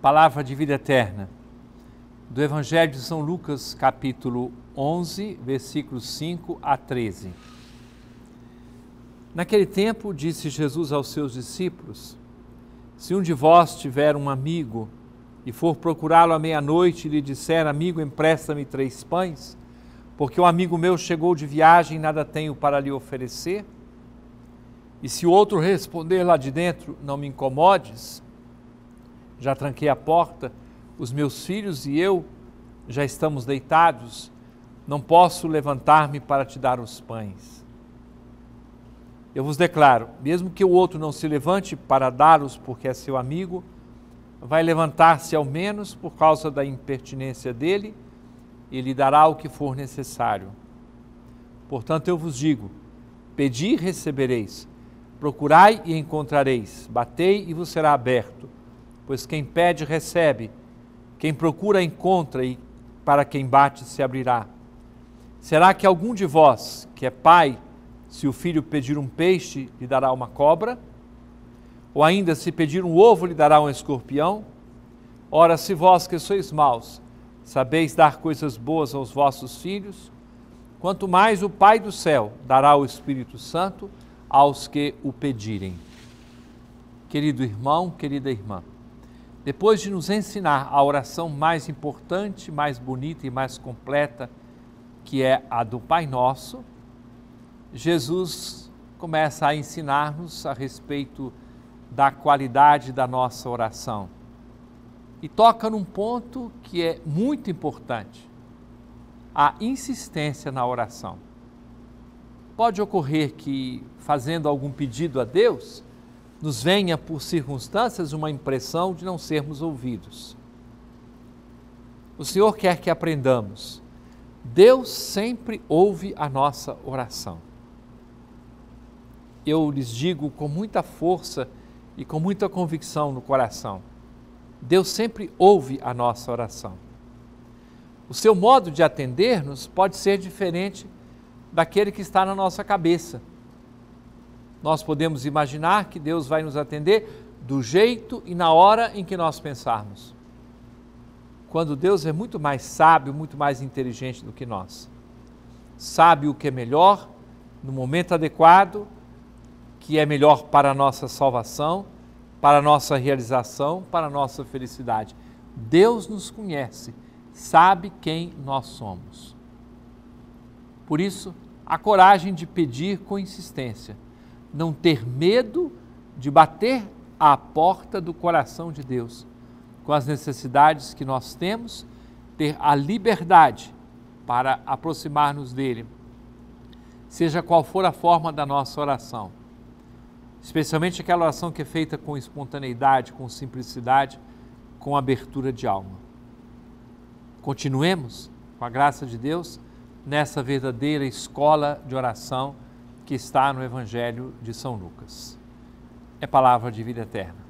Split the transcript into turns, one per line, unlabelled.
Palavra de vida eterna, do Evangelho de São Lucas, capítulo 11, versículos 5 a 13. Naquele tempo, disse Jesus aos seus discípulos: se um de vós tiver um amigo e for procurá-lo à meia-noite e lhe disser: amigo, empresta-me 3 pães, porque um amigo meu chegou de viagem e nada tenho para lhe oferecer, e se o outro responder lá de dentro: não me incomodes, já tranquei a porta, os meus filhos e eu já estamos deitados, não posso levantar-me para te dar os pães. Eu vos declaro, mesmo que o outro não se levante para dá-los porque é seu amigo, vai levantar-se ao menos por causa da impertinência dele e lhe dará o que for necessário. Portanto, eu vos digo: pedi e recebereis, procurai e encontrareis, batei e vos será aberto. Pois quem pede, recebe, quem procura, encontra, e para quem bate, se abrirá. Será que algum de vós, que é pai, se o filho pedir um peixe, lhe dará uma cobra? Ou ainda, se pedir um ovo, lhe dará um escorpião? Ora, se vós que sois maus, sabeis dar coisas boas aos vossos filhos, quanto mais o Pai do céu dará o Espírito Santo aos que o pedirem. Querido irmão, querida irmã, depois de nos ensinar a oração mais importante, mais bonita e mais completa, que é a do Pai Nosso, Jesus começa a ensinar-nos a respeito da qualidade da nossa oração. E toca num ponto que é muito importante: a insistência na oração. Pode ocorrer que, fazendo algum pedido a Deus, nos venha por circunstâncias uma impressão de não sermos ouvidos. O Senhor quer que aprendamos: Deus sempre ouve a nossa oração. Eu lhes digo com muita força e com muita convicção no coração: Deus sempre ouve a nossa oração. O seu modo de atender-nos pode ser diferente daquele que está na nossa cabeça. Nós podemos imaginar que Deus vai nos atender do jeito e na hora em que nós pensarmos, quando Deus é muito mais sábio, muito mais inteligente do que nós. Sabe o que é melhor, no momento adequado, que é melhor para a nossa salvação, para a nossa realização, para a nossa felicidade. Deus nos conhece, sabe quem nós somos. Por isso, a coragem de pedir com insistência, não ter medo de bater à porta do coração de Deus, com as necessidades que nós temos, ter a liberdade para aproximar-nos dele, seja qual for a forma da nossa oração, especialmente aquela oração que é feita com espontaneidade, com simplicidade, com abertura de alma. Continuemos, com a graça de Deus, nessa verdadeira escola de oração que está no Evangelho de São Lucas. É palavra de vida eterna.